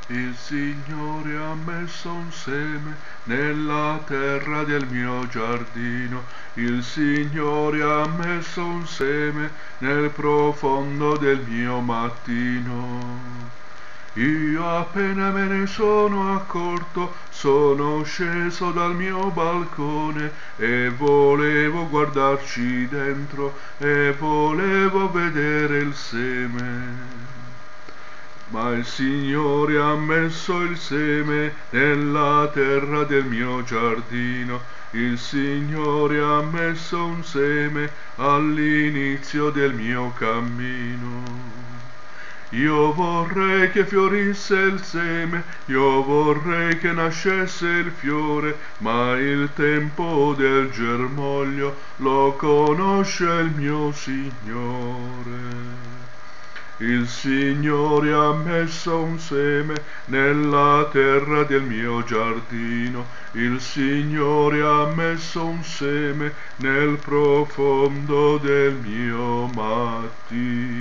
Il Signore ha messo un seme nella terra del mio giardino. Il Signore ha messo un seme nel profondo del mio mattino. Io appena me ne sono accorto, sono sceso dal mio balcone e volevo guardarci dentro e volevo vedere il seme. Ma il Signore ha messo il seme nella terra del mio giardino. Il Signore ha messo un seme all'inizio del mio cammino. Io vorrei che fiorisse il seme, io vorrei che nascesse il fiore, ma il tempo del germoglio lo conosce il mio Signore. Il Signore ha messo un seme nella terra del mio giardino. Il Signore ha messo un seme nel profondo del mio mattino.